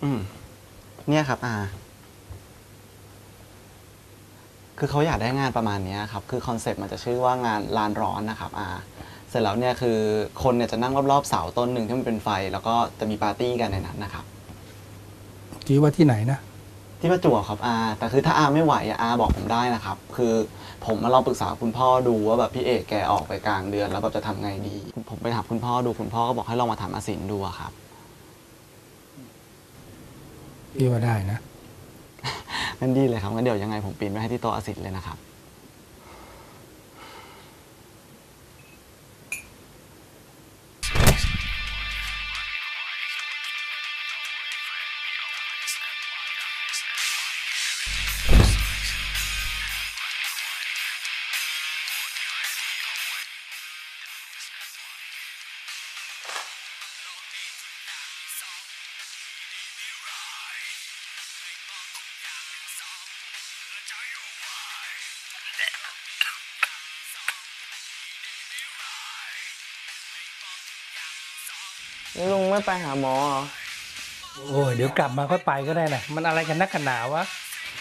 อืมเนี่ยครับคือเขาอยากได้งานประมาณนี้ครับคือคอนเซปต์มันจะชื่อว่างานลานร้อนนะครับเสร็จแล้วเนี่ยคือคนเนี่ยจะนั่งรอบๆเสาต้นหนึ่งที่มันเป็นไฟแล้วก็จะมีปาร์ตี้กันในนั้นนะครับที่ว่าที่ไหนนะที่ประจวบครับแต่คือถ้าไม่ไหวบอกผมได้นะครับคือผมมาลองปรึกษาคุณพ่อดูว่าแบบพี่เอกแกออกไปกลางเดือนแล้วแบบจะทำไงดีผมไปถามคุณพ่อดูคุณพ่อก็บอกให้ลองมาถามอาสินดูครับพี่ว่าได้นะงั้นดีเลยครับงั้นเดี๋ยวยังไงผมปีนไปให้ที่โต๊ะอาสินเลยนะครับนี่ลุงไม่ไปหาหมอเหรอโอ้ยเดี๋ยวกลับมาค่อยไปก็ได้นะมันอะไรกันนักกันหนาวะ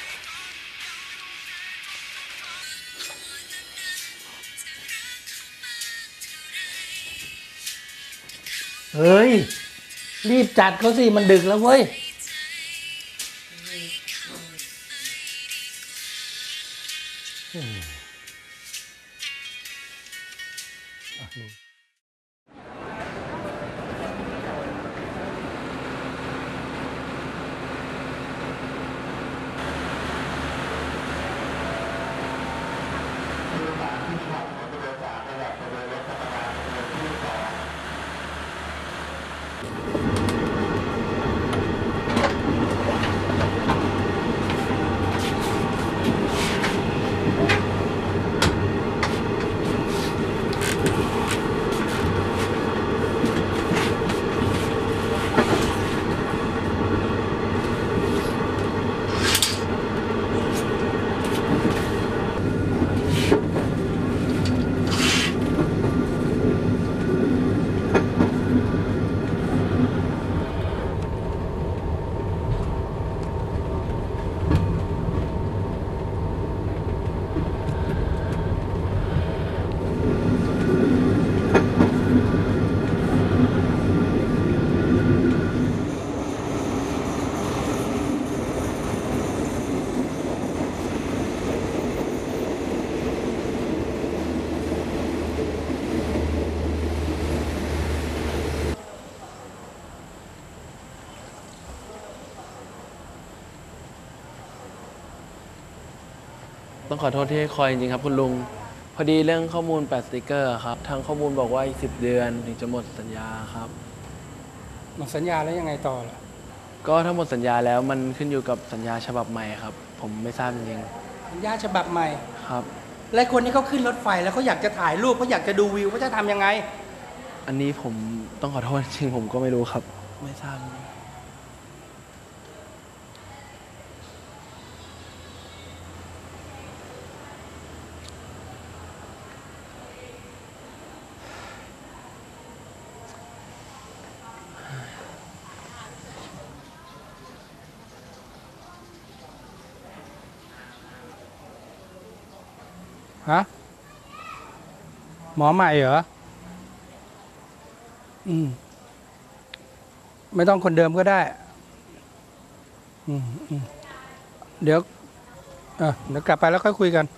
เฮ้ยรีบจัดเขาสิมันดึกแล้วเว้ยต้องขอโทษที่ให้คอยจริงๆครับคุณลุงพอดีเรื่องข้อมูลแปะสติกเกอร์ครับทางข้อมูลบอกว่าอีก10 เดือนถึงจะหมดสัญญาครับหมดสัญญาแล้วยังไงต่อล่ะก็ถ้าหมดสัญญาแล้วมันขึ้นอยู่กับสัญญาฉบับใหม่ครับผมไม่ทราบจริงสัญญาฉบับใหม่ๆครับและคนที่เขาขึ้นรถไฟแล้วเขาอยากจะถ่ายรูปเขาอยากจะดูวิวเขาจะทำยังไงอันนี้ผมต้องขอโทษจริงผมก็ไม่รู้ครับไม่ทราบฮะหมอใหม่เหรอไม่ต้องคนเดิมก็ได้เดี๋ยวเดี๋ยวกลับไปแล้วค่อยคุยกัน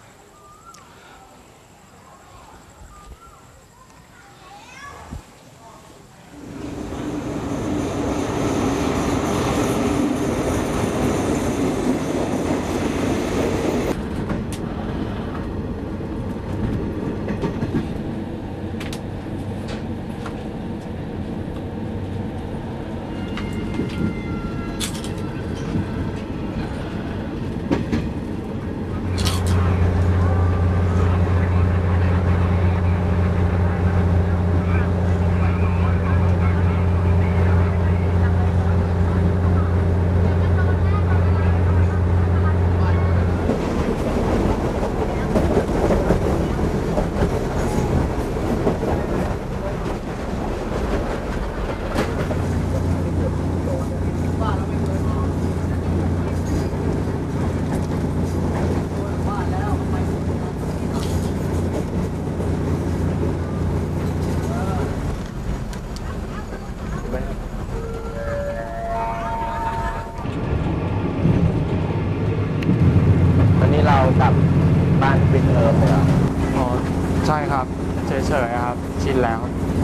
กลับบ้านปิดเทอมเลยเหรออ๋อใช่ครับเฉยๆครับชินแล้ว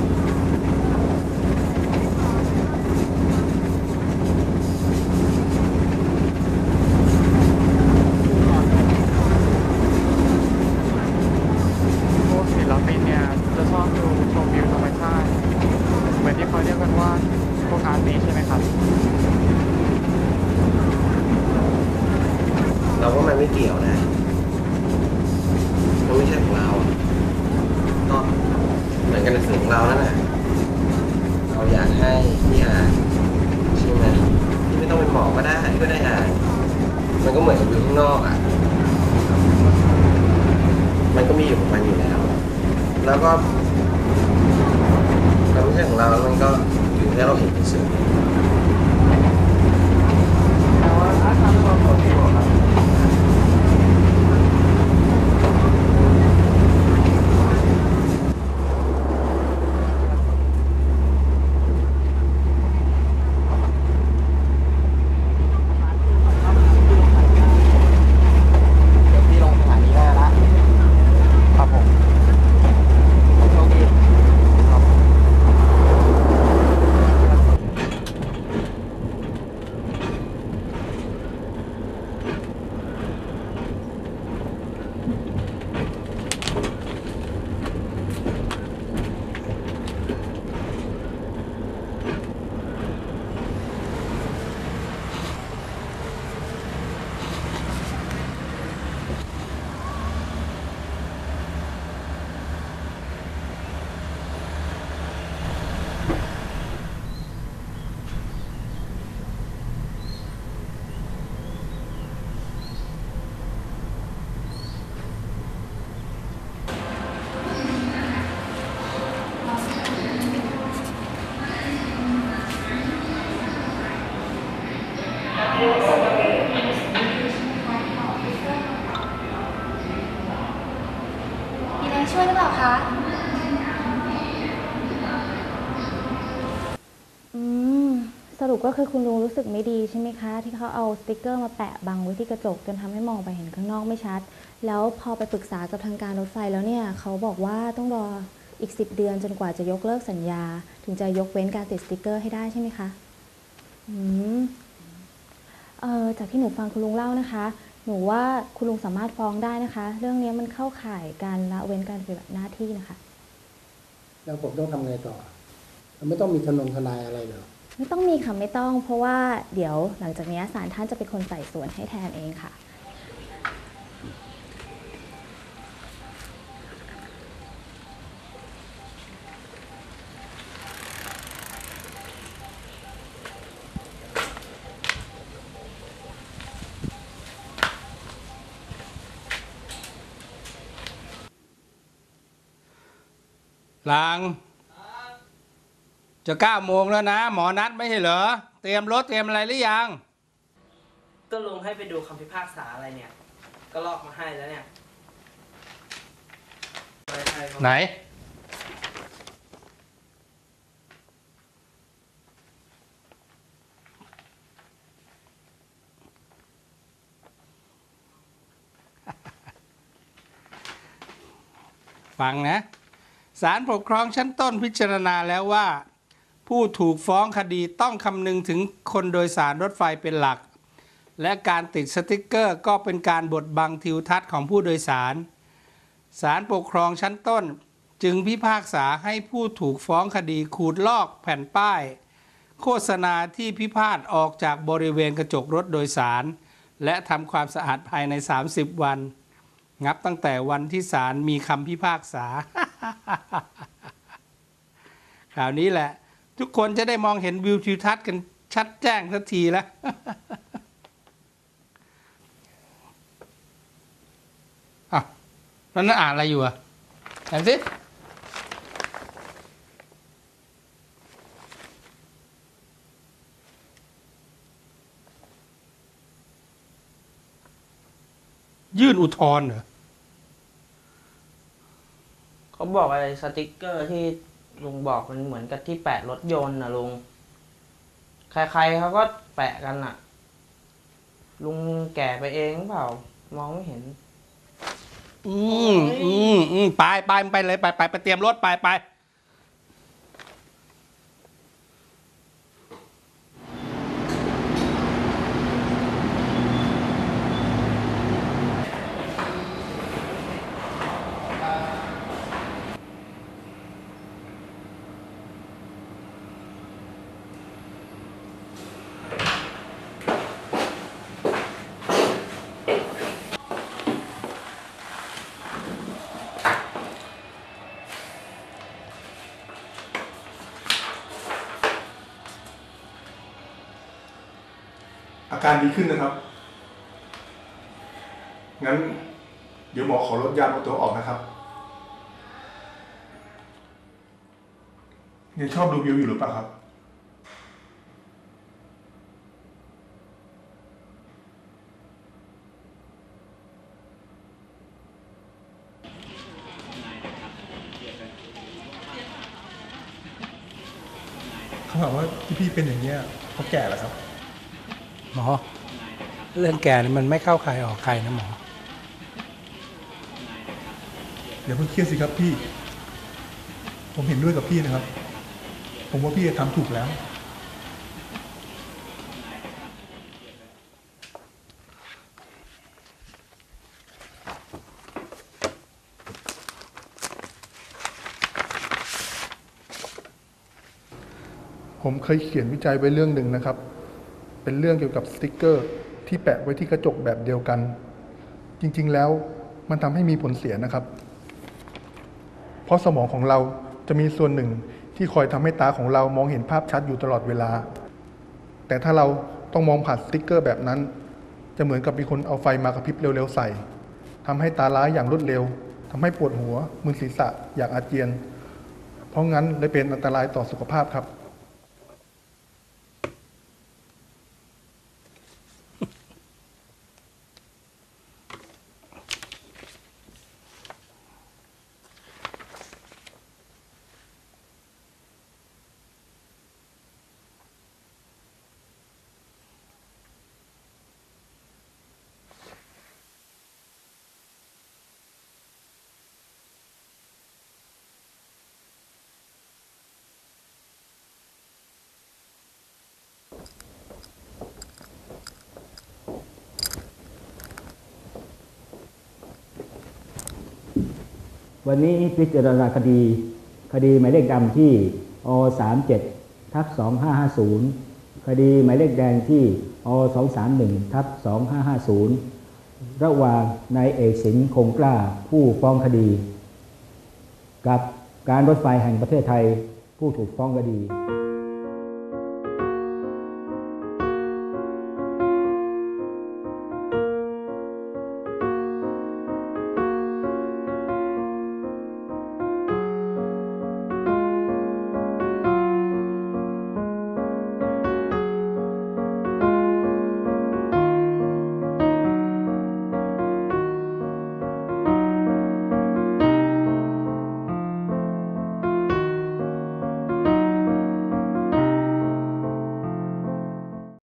พวกศิลปินเนี่ยจะชอบดูชมวิวธรรมชาติเหมือนที่เขาเรียกกันว่าพวกอาร์ติสใช่ไหมครับเราว่ามันไม่เกี่ยวนะมันไม่ใช่ของเราอะก็เหมือนกันในสื่อของเรานั่นแหละเราอยากให้พี่อ่านใช่ไหมที่ไม่ต้องเป็นหมอก็ได้ก็ได้อ่านมันก็เหมือนกับอยู่ข้างนอกอ่ะมันก็มีอยู่ของมันอยู่แล้ว แล้วก็มันไม่ใช่ของเราแล้วมันก็อยู่แค่เราเห็นเฉยแต่ว่าอาร์ตทำความดีกว่าครับเดี๋ยวพี่ลงสถานีได้ละครับผมโชคดีครับมีอะไรช่วยหรือเปล่าคะสรุปก็คือคุณลุงรู้สึกไม่ดีใช่ไหมคะ ที่เขาเอาสติกเกอร์มาแปะบังไว้ที่กระจกจนทำให้มองไปเห็นข้างนอกไม่ชัด แล้วพอไปปรึกษากับทางการรถไฟแล้วเนี่ยเขาบอกว่าต้องรออีก10 เดือนจนกว่าจะยกเลิกสัญญา ถึงจะยกเว้นการติดสติกเกอร์ให้ได้ใช่ไหมคะจากที่หนูฟังคุณลุงเล่านะคะ หนูว่าคุณลุงสามารถฟ้องได้นะคะ เรื่องนี้มันเข้าข่ายการละเว้นการปฏิบัติหน้าที่นะคะแล้วผมต้องทำไงต่อมันไม่ต้องมีทนายอะไรเหรอไม่ต้องมีค่ะไม่ต้อง เพราะว่าเดี๋ยวหลังจากนี้ศาลท่านจะเป็นคนไต่สวนให้แทนเองค่ะลางจะ9 โมงแล้วนะ หมอนัดไม่ใช่เหรอ เตรียมรถเตรียมอะไรหรือยังก็ลุงให้ไปดูคำพิพากษาอะไรเนี่ย ก็ลอกมาให้แล้วเนี่ยไหน ฟังนะศาลปกครองชั้นต้นพิจารณาแล้วว่า ผู้ถูกฟ้องคดีต้องคำนึงถึงคนโดยสารรถไฟเป็นหลัก และการติดสติกเกอร์ก็เป็นการบดบังทิวทัศน์ของผู้โดยสารศาลปกครองชั้นต้นจึงพิพากษาให้ผู้ถูกฟ้องคดีขูดลอกแผ่นป้าย โฆษณาที่พิพาทออกจากบริเวณกระจกรถโดยสาร และทำความสะอาดภายใน30 วันนับตั้งแต่วันที่ศาลมีคำพิพากษา คราวนี้แหละ ทุกคนจะได้มองเห็นวิวทิวทัศน์กันชัดแจ้งสักทีแล้ว อ่ะแล้วนั่นอ่านอะไรอยู่อ่ะอ่านสิยื่นอุทธรณ์เหรอเขาบอกอะไรสติกเกอร์ที่ลุงบอกมันเหมือนกับที่แปะรถยนต์นะลุง ใครๆเขาก็แปะกันน่ะ ลุงแก่ไปเองเปล่า มองไม่เห็นไปเลยไปเตรียมรถไปอาการดีขึ้นนะครับ งั้นเดี๋ยวหมอขอลดยาตัวออกนะครับยังชอบดูวิวอยู่หรือเปล่าครับเขาถามว่าที่พี่เป็นอย่างนี้ยเขาแก่แล้วครับหมอเรื่องแก่นี่มันไม่เข้าใครออกใครนะหมอเดี๋ยวเพิ่งเครียดสิครับพี่ผมเห็นด้วยกับพี่นะครับผมว่าพี่ทำถูกแล้วผมเคยเขียนวิจัยไว้เรื่องหนึ่งนะครับเป็นเรื่องเกี่ยวกับสติ๊กเกอร์ที่แปะไว้ที่กระจกแบบเดียวกันจริงๆแล้วมันทำให้มีผลเสียนะครับเพราะสมองของเราจะมีส่วนหนึ่งที่คอยทำให้ตาของเรามองเห็นภาพชัดอยู่ตลอดเวลาแต่ถ้าเราต้องมองผ่านสติ๊กเกอร์แบบนั้นจะเหมือนกับมีคนเอาไฟมากระพริบเร็วๆใส่ทำให้ตาล้าอย่างรวดเร็วทำให้ปวดหัวมึนศีรษะอยากอาเจียนเพราะงั้นเลยเป็นอันตรายต่อสุขภาพครับวันนี้พิจารณาคดีหมายเลขดำที่อ37/2550คดีหมายเลขแดงที่อ231/2550ระหว่างนายเอกสินคงกล้าผู้ฟ้องคดีกับการรถไฟแห่งประเทศไทยผู้ถูกฟ้องคดี